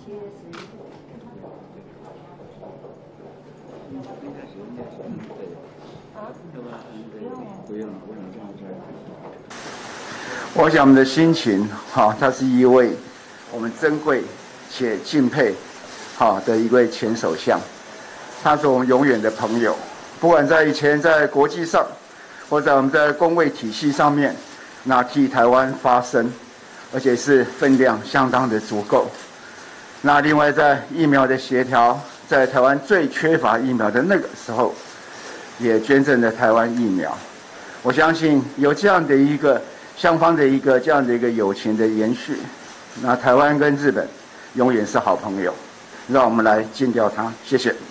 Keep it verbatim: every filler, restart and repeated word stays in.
我想我们的心情，哈，他是一位我们珍贵且敬佩，好的一位前首相，他是我们永远的朋友。不管在以前在国际上，或者我们在公卫体系上面，那替台湾发声，而且是分量相当的足够。那另外在疫苗的协调，在台湾最缺乏疫苗的那个时候，也捐赠了台湾疫苗。我相信有这样的一个双方的一个这样的一个友情的延续，那台湾跟日本永远是好朋友。让我们来敬吊他，谢谢。